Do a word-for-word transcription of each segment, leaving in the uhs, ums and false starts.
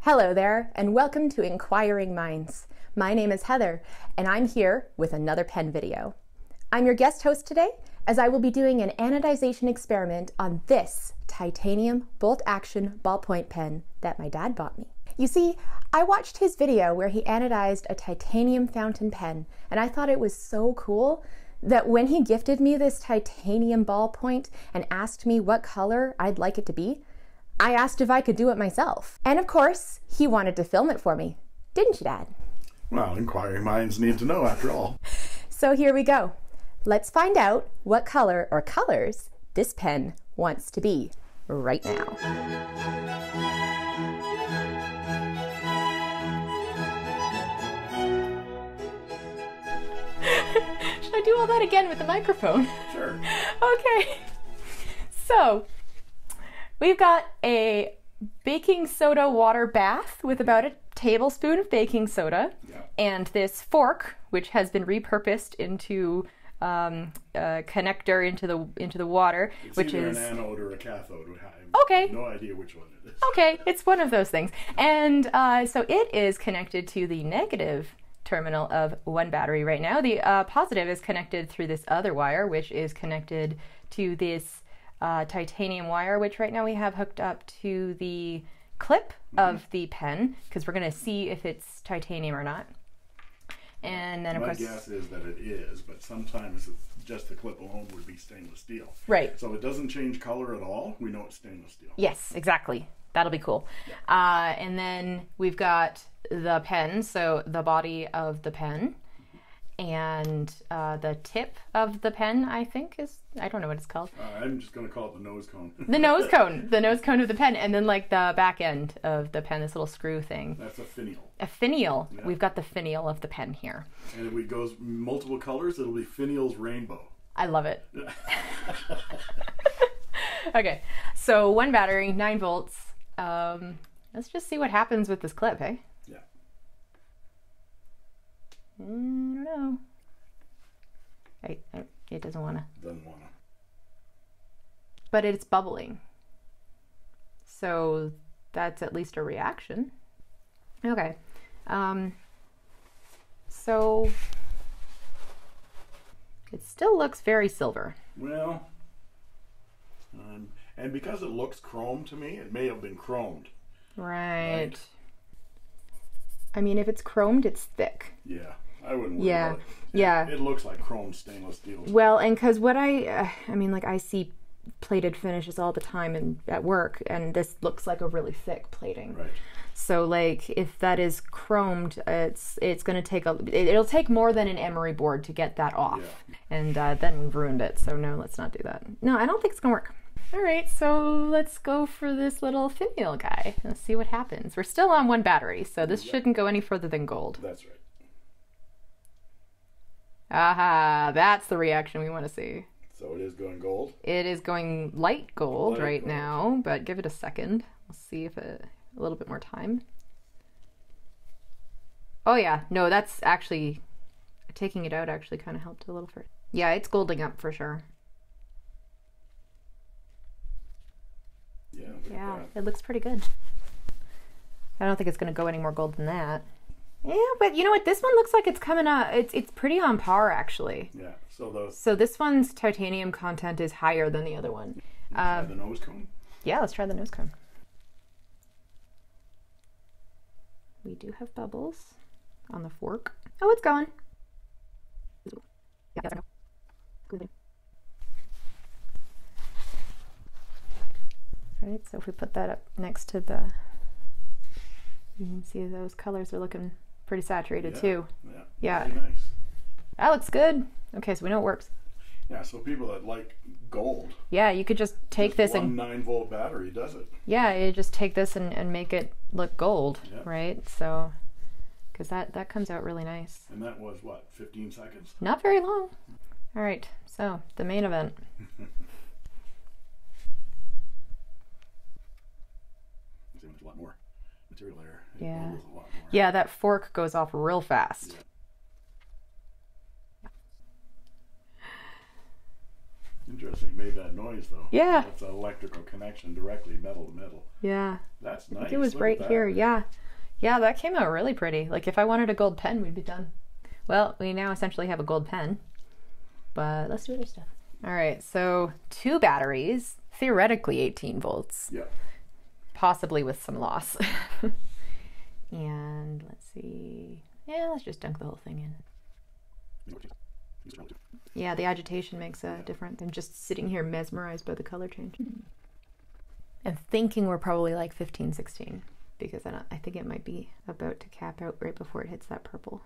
Hello there, and welcome to Inquiring Minds. My name is Heather, and I'm here with another pen video. I'm your guest host today, as I will be doing an anodization experiment on this titanium bolt-action ballpoint pen that my dad bought me. You see, I watched his video where he anodized a titanium fountain pen, and I thought it was so cool that when he gifted me this titanium ballpoint and asked me what color I'd like it to be, I asked if I could do it myself. And of course, he wanted to film it for me. Didn't you, Dad? Well, inquiring minds need to know after all. So here we go. Let's find out what color or colors this pen wants to be right now. Should I do all that again with the microphone? Sure. Okay. So, we've got a baking soda water bath with about a tablespoon of baking soda, yeah. and this fork, which has been repurposed into um, a connector into the into the water, it's which either is an anode or a cathode. I have okay. no idea which one it is. Okay, it's one of those things, and uh, so it is connected to the negative terminal of one battery right now. The uh, positive is connected through this other wire, which is connected to this Uh, titanium wire, which right now we have hooked up to the clip mm-hmm. of the pen, because we're going to see if it's titanium or not. And then of My course, guess is that it is, but sometimes just the clip alone would be stainless steel. Right. So it doesn't change color at all. We know it's stainless steel. Yes, exactly. That'll be cool. Yeah. Uh, and then we've got the pen, so the body of the pen. And uh, the tip of the pen, I think, is, I don't know what it's called. Uh, I'm just going to call it the nose cone. The nose cone. The nose cone of the pen. And then like the back end of the pen, this little screw thing. That's a finial. A finial. Yeah. We've got the finial of the pen here. And if it goes multiple colors, it'll be finial's rainbow. I love it. Okay, so one battery, nine volts. Um, let's just see what happens with this clip, hey? Yeah. I don't know. I, I, it doesn't want to. Doesn't want to. But it's bubbling. So that's at least a reaction. Okay. Um, so it still looks very silver. Well, um, and because it looks chrome to me, it may have been chromed. Right. Right. I mean, if it's chromed, it's thick. Yeah. I wouldn't worry yeah, about it. yeah. It looks like chrome stainless steel. Well, and because what I, uh, I mean, like I see plated finishes all the time in, at work, and this looks like a really thick plating. Right. So, like, if that is chromed, it's it's going to take a, it, it'll take more than an emery board to get that off, Yeah. and uh, then we've ruined it. So no, let's not do that. No, I don't think it's going to work. All right, so let's go for this little finial guy. Let's see what happens. We're still on one battery, so this Yep. shouldn't go any further than gold. That's right. Aha, that's the reaction we want to see. So it is going gold? It is going light gold Light right gold. now, but give it a second. We'll see if it, a little bit more time. Oh yeah, no, that's actually, taking it out actually kind of helped a little for it. Yeah, it's golding up for sure. Yeah, look Yeah, at that. it looks pretty good. I don't think it's going to go any more gold than that. Yeah, but you know what? This one looks like it's coming up. It's it's pretty on par, actually. Yeah, so those. So this one's titanium content is higher than the other one. Try Um, the nose cone. yeah, let's try the nose cone. We do have bubbles on the fork. Oh, it's going. Yeah, that's good. All right, so if we put that up next to the, you can see those colors are looking pretty saturated Yeah, too. Yeah. Yeah. Very nice. That looks good. Okay, so we know it works. Yeah, so people that like gold. Yeah, you could just take just this one and nine volt battery does it. yeah, you just take this and, and make it look gold, Yeah. right? So, because that, that comes out really nice. And that was what, fifteen seconds? Not very long. All right, so the main event. There's a lot more material there. It Yeah. bubbles a lot more. Yeah, that fork goes off real fast. Yeah. Interesting. interesting. It made that noise though. Yeah. That's an electrical connection directly metal to metal. Yeah. That's I nice. think it was Look right at here. that. Yeah. Yeah, that came out really pretty. Like if I wanted a gold pen, we'd be done. Well, we now essentially have a gold pen, but let's do other stuff. All right, so two batteries, theoretically eighteen volts. Yeah. Possibly with some loss. And let's see. Yeah, let's just dunk the whole thing in. Yeah, the agitation makes a difference than just sitting here mesmerized by the color change. I'm thinking we're probably like fifteen, sixteen because I, don't, I think it might be about to cap out right before it hits that purple.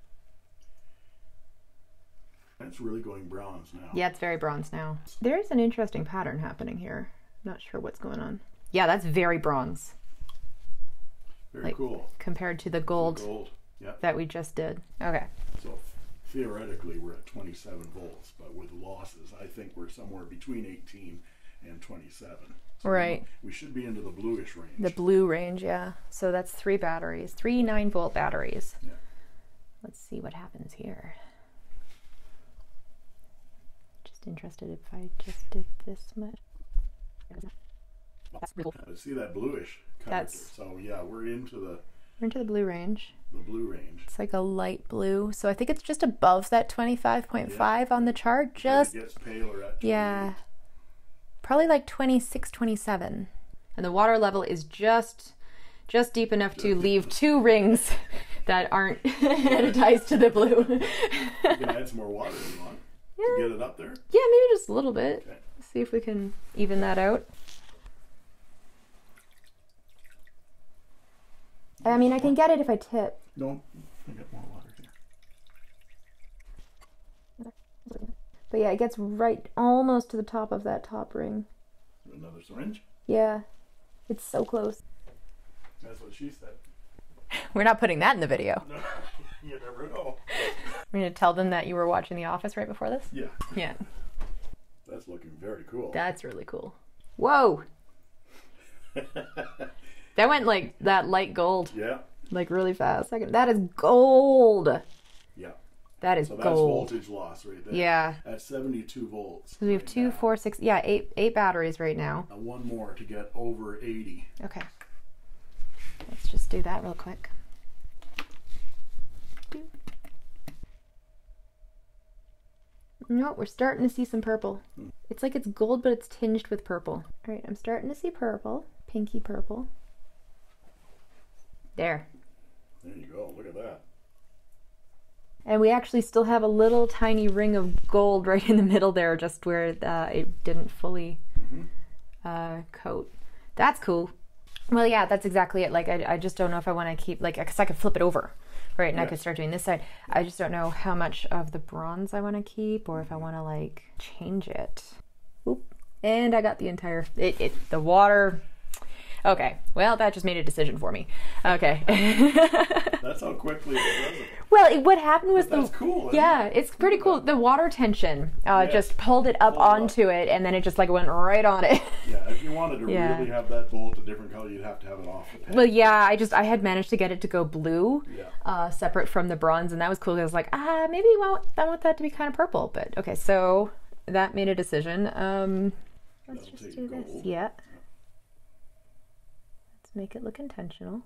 It's really going bronze now. Yeah, it's very bronze now. There's an interesting pattern happening here. Not sure what's going on. Yeah, that's very bronze. Very like, cool. Compared to the gold, the gold. Yep. that we just did. Okay. So theoretically we're at twenty-seven volts, but with losses I think we're somewhere between eighteen and twenty-seven. So right. We, we should be into the bluish range. The blue range, yeah. So that's three batteries, three nine volt batteries. Yeah. Let's see what happens here. Just interested if I just did this much. That's cool. I see that bluish character. That's, so yeah, we're into the we're into the blue range. the blue range. It's like a light blue. So I think it's just above that twenty-five point five yeah. on the chart. Just it gets paler at yeah. Probably like twenty-six, twenty-seven. And the water level is just just deep enough to leave two rings that aren't anodized to the blue. You can add some more water if you want yeah. to get it up there. Yeah, maybe just a little bit. Okay. See if we can even that out. I mean, I can get it if I tip. No, I get more water here. But yeah, it gets right almost to the top of that top ring. Another syringe? Yeah. It's so close. That's what she said. We're not putting that in the video. No, you never know. We're going to tell them that you were watching The Office right before this? Yeah. Yeah. That's looking very cool. That's really cool. Whoa! That went like that light gold. Yeah. Like really fast. That is gold. Yeah. That is so that's gold. voltage loss right there. Yeah. At seventy-two volts. So we have right two, now. four, six, yeah, eight, eight batteries right now. Now one more to get over eighty. Okay. Let's just do that real quick. No, we're starting to see some purple. Hmm. It's like it's gold, but it's tinged with purple. All right, I'm starting to see purple, pinky purple. There. There you go. Look at that. And we actually still have a little tiny ring of gold right in the middle there, just where uh, it didn't fully mm-hmm. uh, coat. That's cool. Well, yeah, that's exactly it. Like, I, I just don't know if I want to keep, like, because I could flip it over, right? And yeah. I could start doing this side. I just don't know how much of the bronze I want to keep, or if I want to, like, change it. Oop. And I got the entire, it, it the water. Okay, well, that just made a decision for me. Okay. That's how quickly it does it. Well, it, what happened was but the... That's cool. Yeah, it? it's pretty cool. The water tension uh, yes. just pulled it up Pulled onto up. it, and then it just like went right on it. Yeah, if you wanted to yeah. really have that bolt a different color, you'd have to have it off the pen. Well, yeah, I just, I had managed to get it to go blue, yeah. uh, separate from the bronze, and that was cool. I was like, ah, maybe I want, I want that to be kind of purple. But, okay, so that made a decision. Um, let's That'll just do gold. this. Yeah. Make it look intentional.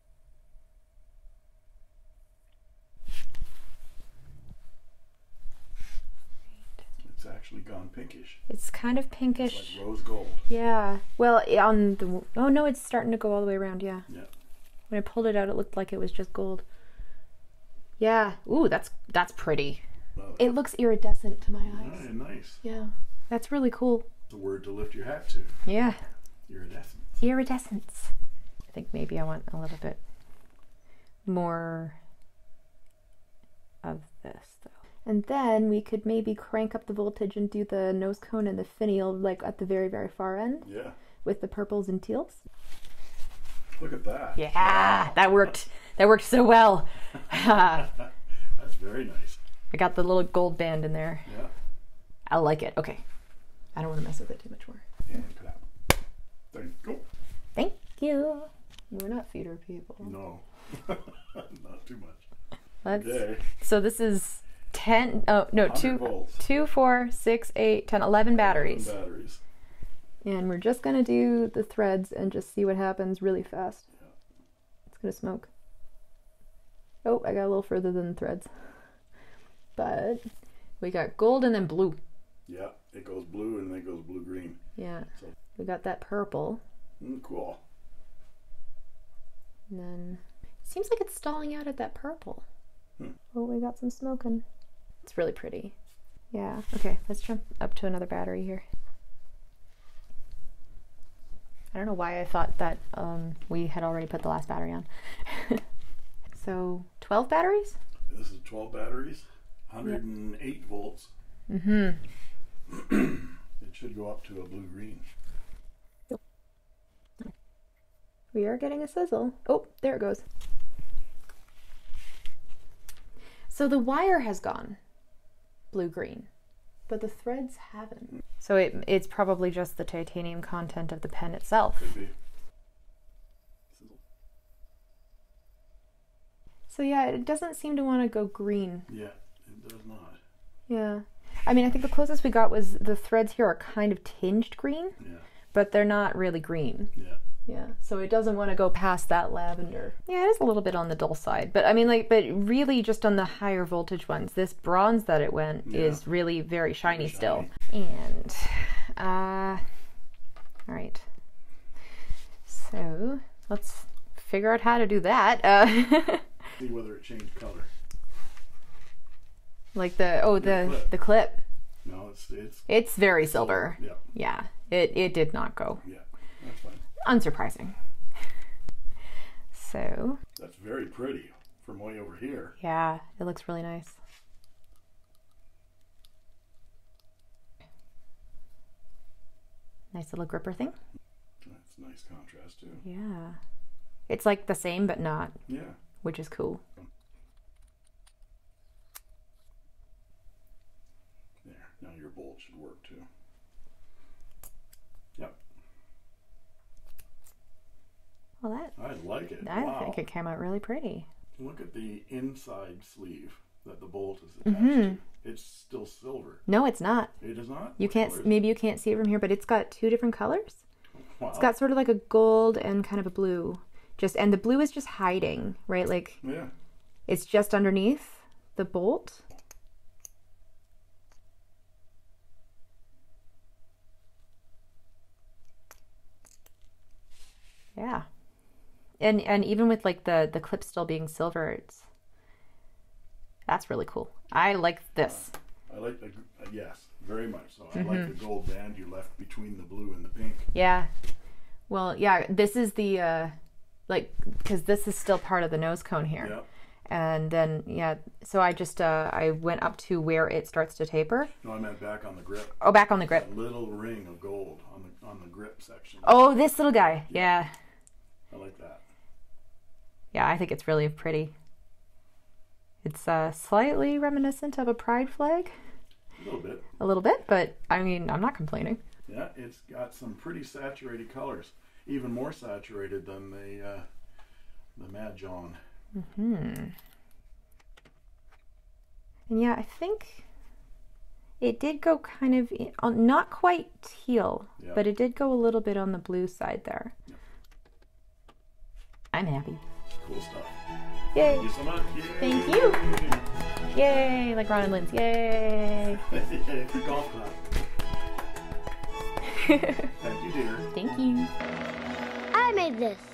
It's actually gone pinkish. It's kind of pinkish. It's like rose gold. Yeah. Well, on the oh no, it's starting to go all the way around. Yeah. Yeah. When I pulled it out, it looked like it was just gold. Yeah. Ooh, that's that's pretty. Well, it looks iridescent to my eyes. Yeah, nice. Yeah. That's really cool. The word to lift your hat to. Yeah. Iridescence. Iridescence. I think maybe I want a little bit more of this though. And then we could maybe crank up the voltage and do the nose cone and the finial like at the very, very far end. Yeah. With the purples and teals. Look at that. Yeah, wow. that worked. That worked so well. That's very nice. I got the little gold band in there. Yeah. I like it. Okay. I don't want to mess with it too much more. And cut out. There you go. Thank you. We're not feeder people. No, not too much. Let's, okay. So this is ten, oh, no, two, volts. two, four, six, eight, ten, eleven batteries. eleven batteries. And we're just going to do the threads and just see what happens really fast. Yeah. It's going to smoke. Oh, I got a little further than the threads. But we got gold and then blue. Yeah, it goes blue and then it goes blue-green. Yeah. So, we got that purple. mm, cool. And then it seems like it's stalling out at that purple. Hmm. Oh, we got some smoking. It's really pretty. Yeah. Okay, let's jump up to another battery here. I don't know why I thought that um, we had already put the last battery on. So twelve batteries? This is twelve batteries, one hundred eight yep. volts. Mm-hmm. It should go up to a blue-green. We are getting a sizzle. Oh, there it goes. So the wire has gone blue-green, but the threads haven't. So it, it's probably just the titanium content of the pen itself. Could be. Sizzle. So yeah, it doesn't seem to want to go green. Yeah, it does not. Yeah. I mean, I think the closest we got was the threads here are kind of tinged green, Yeah. but they're not really green. Yeah. Yeah, so it doesn't want to go past that lavender. Yeah, it is a little bit on the dull side, but I mean, like, but really just on the higher voltage ones. This bronze that it went Yeah. is really very shiny, Very still. shiny. And, uh, all right. So let's figure out how to do that. Uh, See whether it changed color. like the, oh, the, clip. the clip. No, it's it's It's very silver. Yeah. Yeah, it, it did not go. Yeah, that's fine. Unsurprising. So. That's very pretty from way over here. Yeah, it looks really nice. Nice little gripper thing. That's nice contrast too. Yeah. It's like the same but not. Yeah. Which is cool. There. Now your bolt should work too. Yep. Well, that I like it. I wow. think it came out really pretty. Look at the inside sleeve that the bolt is attached Mm-hmm. to. It's still silver. No, it's not. It is not? You What can't. color is Maybe you can't see it from here, but it's got two different colors. it? Wow. It's got sort of like a gold and kind of a blue. Just and the blue is just hiding, right? Like Yeah. it's just underneath the bolt. Yeah. And and even with like the the clip still being silver, it's that's really cool. I like this. I like the, uh, yes, very much so. I Mm-hmm. like the gold band you left between the blue and the pink. Yeah. Well, yeah, this is the uh like because this is still part of the nose cone here. Yep. And then yeah, so I just uh I went up to where it starts to taper. No, I meant back on the grip. Oh, back on the grip. That little ring of gold on the on the grip section. Oh, this little guy. Yeah. I like that. Yeah, I think it's really pretty. It's uh, slightly reminiscent of a pride flag. A little bit. A little bit, but I mean, I'm not complaining. Yeah, it's got some pretty saturated colors. Even more saturated than the uh, the Mad John. Mm-hmm. And yeah, I think it did go kind of, in, on, not quite teal, Yeah. but it did go a little bit on the blue side there. Yeah. I'm happy. Cool stuff. Yay! Thank you so much. Yay. Thank you. Yay! Like Ron and Lynn's. Yay! It's a golf clap. Thank you, dear. Thank you. I made this.